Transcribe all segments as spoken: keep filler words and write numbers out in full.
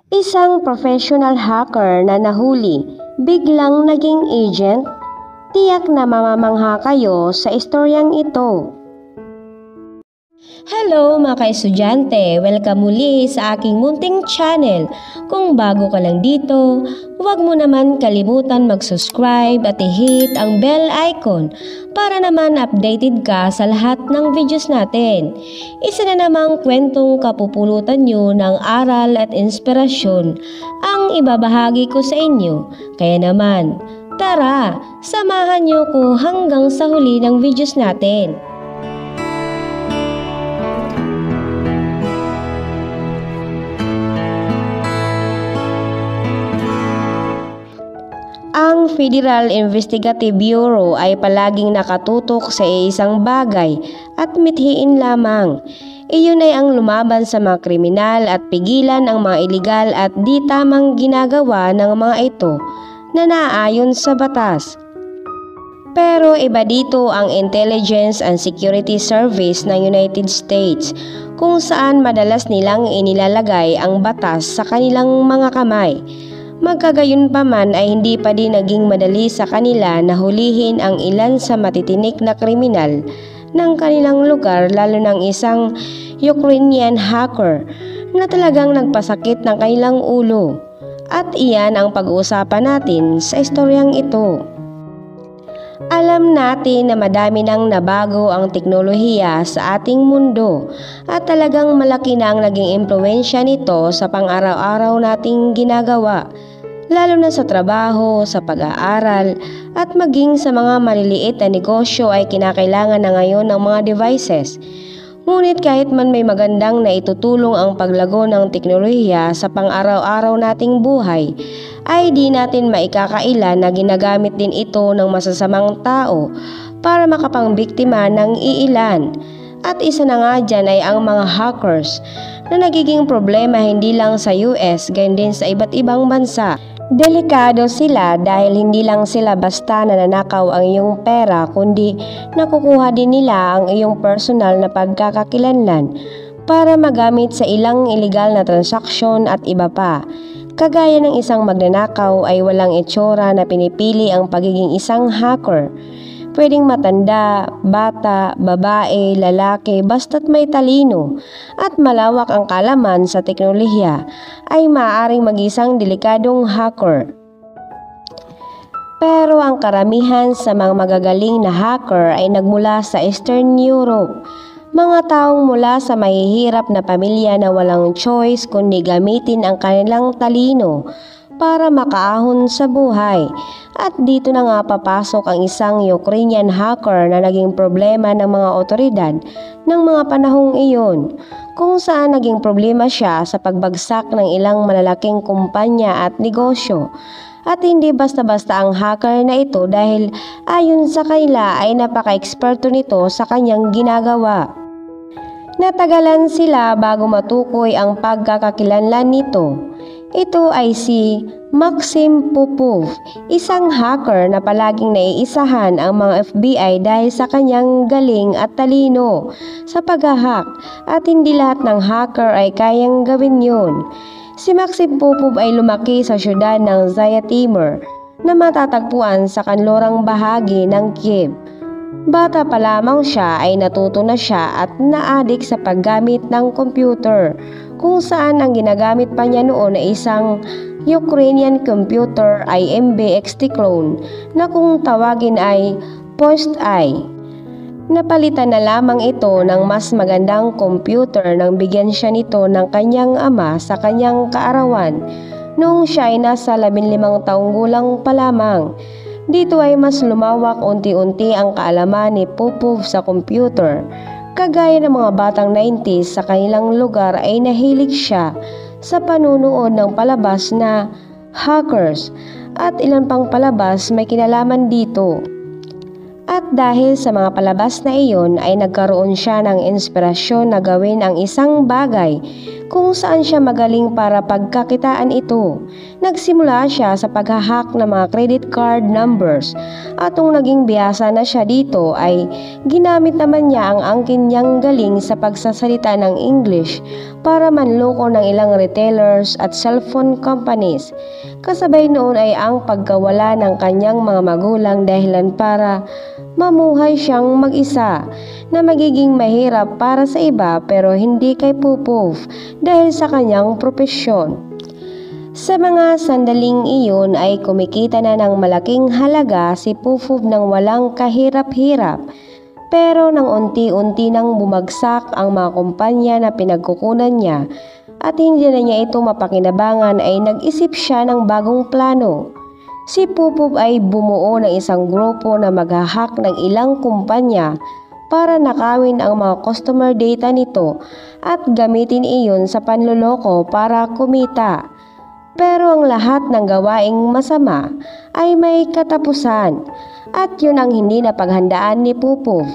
Isang professional hacker na nahuli, biglang naging agent? Tiyak na mamamangha kayo sa istoryang ito. Hello mga ka-estudyante! Welcome muli sa aking munting channel. Kung bago ka lang dito, huwag mo naman kalimutan mag-subscribe at i-hit ang bell icon para naman updated ka sa lahat ng videos natin. Isa na namang kwentong kapupulutan nyo ng aral at inspirasyon ang ibabahagi ko sa inyo. Kaya naman, tara, samahan nyo ko hanggang sa huli ng videos natin. Ang Federal Investigative Bureau ay palaging nakatutok sa isang bagay at mithiin lamang. Iyon ay ang lumaban sa mga kriminal at pigilan ang mga iligal at di tamang ginagawa ng mga ito na naaayon sa batas. Pero iba dito ang Intelligence and Security Service ng United States, kung saan madalas nilang inilalagay ang batas sa kanilang mga kamay. Magkagayon pa man ay hindi pa din naging madali sa kanila na hulihin ang ilan sa matitinik na kriminal ng kanilang lugar, lalo ng isang Ukrainian hacker na talagang nagpasakit ng kanilang ulo. At iyan ang pag-uusapan natin sa istoryang ito. Alam natin na madami nang nabago ang teknolohiya sa ating mundo at talagang malaki na ang naging impluwensya nito sa pang-araw-araw nating ginagawa, lalo na sa trabaho, sa pag-aaral at maging sa mga maliliit na negosyo ay kinakailangan na ngayon ng mga devices. Ngunit kahit man may magandang na itutulong ang paglago ng teknolohiya sa pang-araw-araw nating buhay, ay di natin maikakaila na ginagamit din ito ng masasamang tao para makapangbiktima ng iilan. At isa na nga dyan ay ang mga hackers na nagiging problema hindi lang sa U S, gayon din sa iba't ibang bansa. Delikado sila dahil hindi lang sila basta nananakaw ang iyong pera, kundi nakukuha din nila ang iyong personal na pagkakakilanlan para magamit sa ilang iligal na transaksyon at iba pa. Kagaya ng isang magnanakaw ay walang itsura na pinipili ang pagiging isang hacker. Pwedeng matanda, bata, babae, lalaki, basta't may talino at malawak ang kalaman sa teknolohiya ay maaaring mag-isang delikadong hacker. Pero ang karamihan sa mga magagaling na hacker ay nagmula sa Eastern Europe. Mga taong mula sa mahihirap na pamilya na walang choice kundi gamitin ang kanilang talino para makaahon sa buhay. At dito na nga papasok ang isang Ukrainian hacker na naging problema ng mga otoridad ng mga panahong iyon, kung saan naging problema siya sa pagbagsak ng ilang malalaking kumpanya at negosyo. At hindi basta-basta ang hacker na ito dahil ayon sa kanila ay napaka-eksperto nito sa kanyang ginagawa. Natagalan sila bago matukoy ang pagkakakilanlan nito. Ito ay si Maxim Popov, isang hacker na palaging naiisahan ang mga F B I dahil sa kanyang galing at talino sa pag-hack, at hindi lahat ng hacker ay kayang gawin yun. Si Maxim Popov ay lumaki sa syudad ng Zhytomyr na matatagpuan sa kanlurang bahagi ng Kiev. Bata pa lamang siya ay natuto na siya at naadik sa paggamit ng computer, kung saan ang ginagamit pa niya noon ay isang Ukrainian computer I M B X T clone na kung tawagin ay Post-I. Napalitan na lamang ito ng mas magandang computer nang bigyan siya nito ng kanyang ama sa kanyang kaarawan noong siya ay nasa labing limang taong gulang pa lamang. Dito ay mas lumawak unti-unti ang kaalaman ni Popov sa computer. Kagaya ng mga batang nineties sa kanilang lugar ay nahilig siya sa panunood ng palabas na Hackers at ilan pang palabas may kinalaman dito. At dahil sa mga palabas na iyon ay nagkaroon siya ng inspirasyon na gawin ang isang bagay kung saan siya magaling para pagkakitaan ito. Nagsimula siya sa paghahack ng mga credit card numbers at nung naging bihasa na siya dito ay ginamit naman niya ang angkin niyang galing sa pagsasalita ng English para manloko ng ilang retailers at cellphone companies. Kasabay noon ay ang pagkawala ng kanyang mga magulang dahilan para mamuhay siyang mag-isa na magiging mahirap para sa iba pero hindi kay Popov dahil sa kanyang propesyon. Sa mga sandaling iyon ay kumikita na ng malaking halaga si Popov ng walang kahirap-hirap. Pero nang unti-unti nang bumagsak ang mga kumpanya na pinagkukunan niya at hindi na niya ito mapakinabangan ay nag-isip siya ng bagong plano. Si Popov ay bumuo ng isang grupo na maghahack ng ilang kumpanya para nakawin ang mga customer data nito at gamitin iyon sa panloloko para kumita. Pero ang lahat ng gawaing masama ay may katapusan at yun ang hindi napaghandaan ni Popov.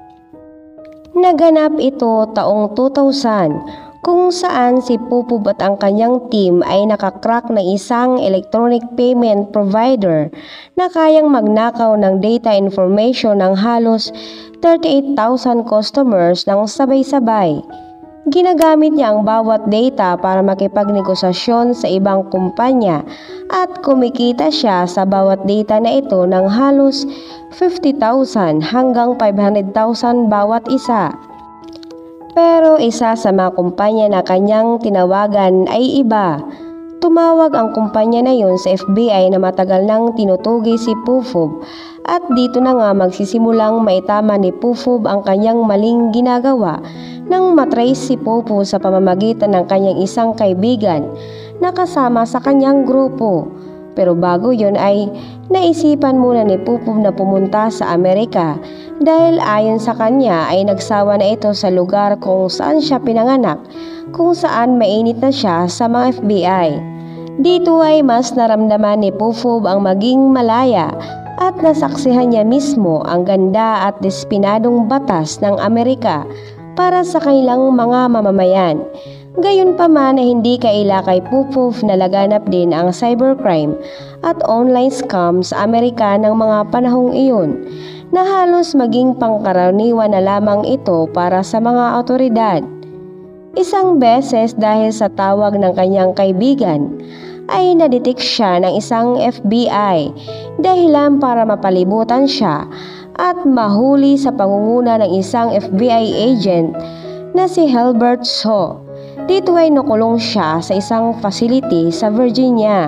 Naganap ito taong two thousand kung saan si Popov at ang kanyang team ay nakakrack ng isang electronic payment provider na kayang magnakaw ng data information ng halos thirty-eight thousand customers ng sabay-sabay. Ginagamit niya ang bawat data para makipagnegosasyon sa ibang kumpanya at kumikita siya sa bawat data na ito ng halos fifty thousand hanggang five hundred thousand bawat isa. Pero isa sa mga kumpanya na kanyang tinawagan ay iba. Tumawag ang kumpanya na yun sa F B I na matagal nang tinutugi si Popov at dito na nga magsisimulang maitama ni Popov ang kanyang maling ginagawa nang matrace si Popov sa pamamagitan ng kanyang isang kaibigan na kasama sa kanyang grupo. Pero bago yun ay naisipan muna ni Popov na pumunta sa Amerika dahil ayon sa kanya ay nagsawa na ito sa lugar kung saan siya pinanganak, kung saan mainit na siya sa mga F B I. Dito ay mas naramdaman ni Popov ang maging malaya at nasaksihan niya mismo ang ganda at despinadong batas ng Amerika para sa kanilang mga mamamayan. Gayunpaman ay hindi kaila kay Popov na laganap din ang cybercrime at online scam sa Amerika ng mga panahong iyon na halos maging pangkaraniwan na lamang ito para sa mga awtoridad. Isang beses dahil sa tawag ng kanyang kaibigan ay nadetect siya ng isang F B I dahilan para mapalibutan siya at mahuli sa pangunguna ng isang F B I agent na si Helbert Shaw. Dito ay nakulong siya sa isang facility sa Virginia.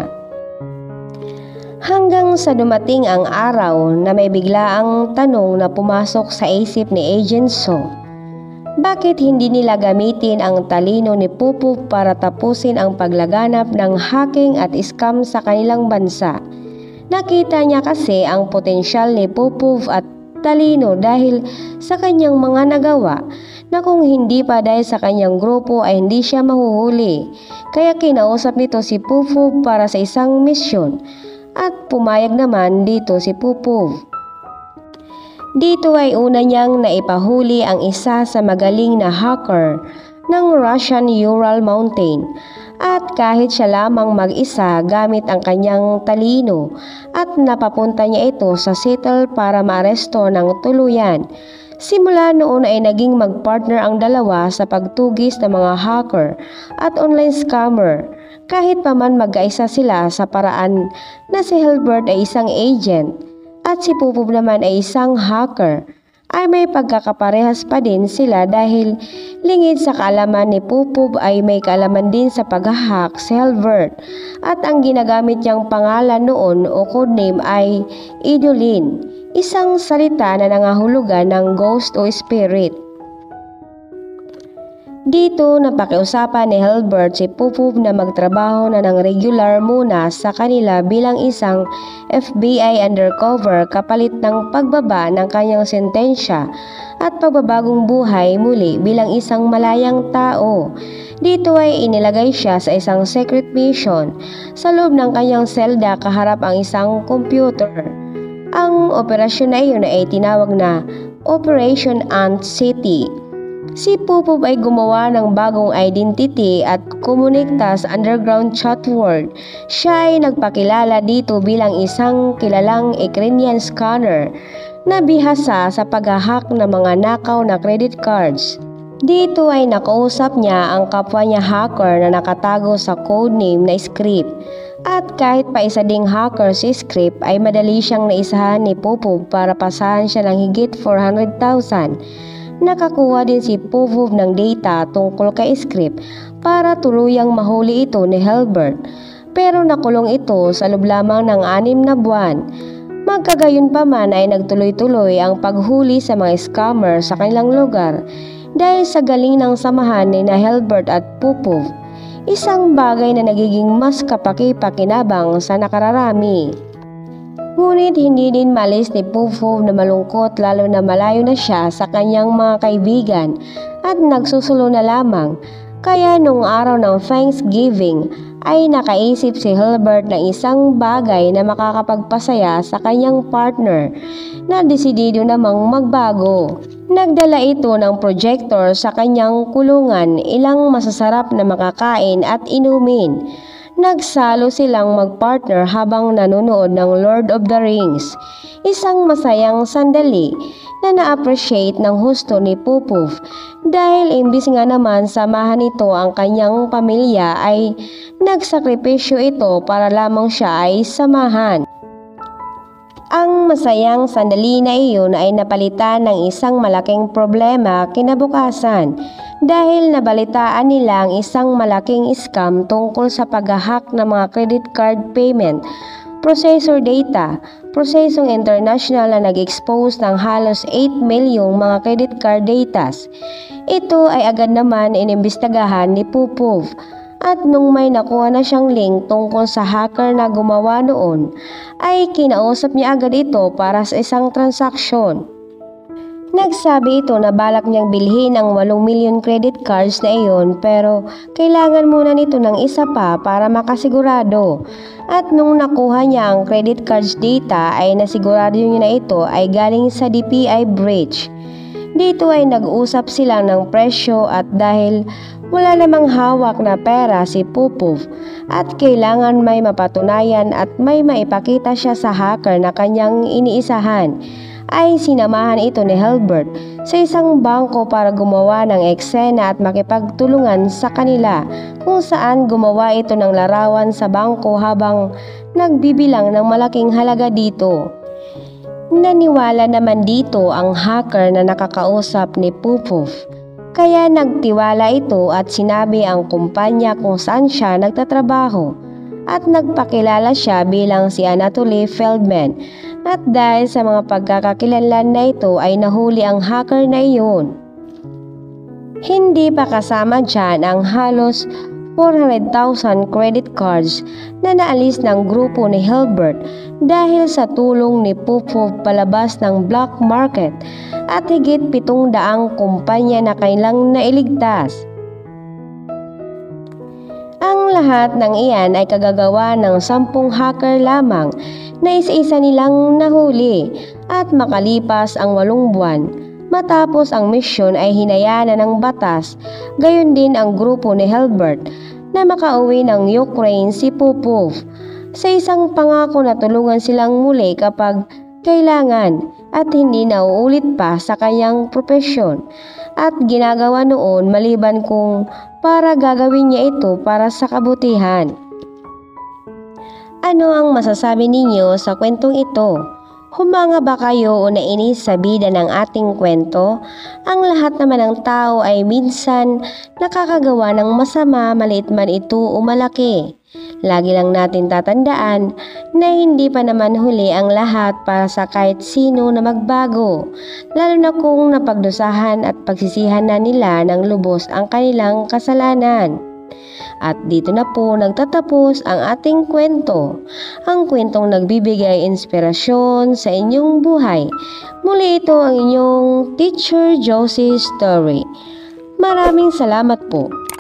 Hanggang sa dumating ang araw na may biglaang tanong na pumasok sa isip ni Agent Shaw. Bakit hindi nila gamitin ang talino ni Popov para tapusin ang paglaganap ng hacking at scam sa kanilang bansa? Nakita niya kasi ang potensyal ni Popov at talino dahil sa kanyang mga nagawa na kung hindi pa dahil sa kanyang grupo ay hindi siya mahuhuli. Kaya kinausap nito si Popov para sa isang misyon at pumayag naman dito si Popov. Dito ay una niyang naipahuli ang isa sa magaling na hacker ng Russian Ural Mountain at kahit siya lamang mag-isa gamit ang kanyang talino at napapunta niya ito sa Seattle para maaresto ng tuluyan. Simula noon ay naging magpartner ang dalawa sa pagtugis ng mga hacker at online scammer. Kahit pa man mag-aisa sila sa paraan na si Helbert ay isang agent at si Popov naman ay isang hacker, ay may pagkakaparehas pa din sila dahil lingid sa kaalaman ni Popov ay may kaalaman din sa pag-hack si Helbert at ang ginagamit niyang pangalan noon o codename ay Idolin, isang salita na nangahulugan ng ghost o spirit. Dito napakiusapan ni Helbert si Popov na magtrabaho na ng regular muna sa kanila bilang isang F B I undercover kapalit ng pagbaba ng kanyang sentensya at pagbabagong buhay muli bilang isang malayang tao. Dito ay inilagay siya sa isang secret mission sa loob ng kanyang selda kaharap ang isang computer. Ang operasyon na iyon ay tinawag na Operation Ant City. Si Popov ay gumawa ng bagong identity at kumonekta sa underground chat world. Siya ay nagpakilala dito bilang isang kilalang Ukrainian scammer na bihasa sa pag-hack ng mga nakaw na credit cards. Dito ay nakausap niya ang kapwa niya hacker na nakatago sa codename na Script. At kahit pa isa ding hacker si Script ay madali siyang naisahan ni Popov para pasahan siya ng higit four hundred thousand. Nakakuha din si Popov ng data tungkol kay Script para tuluyang mahuli ito ni Helbert. Pero nakulong ito sa loob lamang ng anim na buwan. Magkagayon pa man ay nagtuloy-tuloy ang paghuli sa mga scammer sa kanilang lugar dahil sa galing ng samahan ni na Helbert at Popov. Isang bagay na nagiging mas kapaki-pakinabang sa nakararami. Ngunit hindi din malis ni Popov na malungkot lalo na malayo na siya sa kanyang mga kaibigan at nagsusulo na lamang. Kaya nung araw ng Thanksgiving ay nakaisip si Helbert ng isang bagay na makakapagpasaya sa kanyang partner na desidido namang magbago. Nagdala ito ng projector sa kanyang kulungan, ilang masasarap na makakain at inumin. Nagsalo silang magpartner habang nanonood ng Lord of the Rings. Isang masayang sandali na na-appreciate ng husto ni Popov dahil imbis nga naman samahan ito ang kanyang pamilya ay nagsakripisyo ito para lamang siya ay samahan. Ang masayang sandali na iyon ay napalitan ng isang malaking problema kinabukasan dahil nabalitaan nila ang isang malaking scam tungkol sa pag-hack ng mga credit card payment, processor data, prosesong international na nag-expose ng halos eight milyong mga credit card datas. Ito ay agad naman inimbestagahan ni Popov. At nung may nakuha na siyang link tungkol sa hacker na gumawa noon, ay kinausap niya agad ito para sa isang transaksyon. Nagsabi ito na balak niyang bilhin ang walong milyon credit cards na iyon pero kailangan muna nito ng isa pa para makasigurado. At nung nakuha niya ang credit cards data ay nasigurado niya na ito ay galing sa D P I breach. Dito ay nag-usap sila ng presyo at dahil wala namang hawak na pera si Popov at kailangan may mapatunayan at may maipakita siya sa hacker na kanyang iniisahan, ay sinamahan ito ni Helbert sa isang bangko para gumawa ng eksena at makipagtulungan sa kanila kung saan gumawa ito ng larawan sa bangko habang nagbibilang ng malaking halaga dito. Naniwala naman dito ang hacker na nakakausap ni Popov. Kaya nagtiwala ito at sinabi ang kumpanya kung saan siya nagtatrabaho at nagpakilala siya bilang si Anatoly Feldman at dahil sa mga pagkakakilanlan na ito ay nahuli ang hacker na iyon. Hindi pa kasama dyan ang halos four hundred thousand credit cards na naalis ng grupo ni Helbert dahil sa tulong ni Popov palabas ng black market at higit pitong daang kumpanya na kailang nailigtas. Ang lahat ng iyan ay kagagawa ng sampung hacker lamang na isa-isa nilang nahuli at makalipas ang walong buwan. Matapos ang misyon ay hinayaan na ng batas, gayon din ang grupo ni Helbert na makauwi ng Ukraine si Popov sa isang pangako na tulungan silang muli kapag kailangan at hindi nauulit pa sa kanyang propesyon at ginagawa noon maliban kung para gagawin niya ito para sa kabutihan. Ano ang masasabi ninyo sa kwentong ito? Humanga ba kayo o nainis sa bida ng ating kwento? Ang lahat naman ng tao ay minsan nakakagawa ng masama, maliit man ito o malaki. Lagi lang natin tatandaan na hindi pa naman huli ang lahat para sa kahit sino na magbago, lalo na kung napagdusahan at pagsisihan na nila ng lubos ang kanilang kasalanan. At dito na po nagtatapos ang ating kwento, ang kwentong nagbibigay inspirasyon sa inyong buhay. Muli ito ang inyong Teacher Josie Story. Maraming salamat po.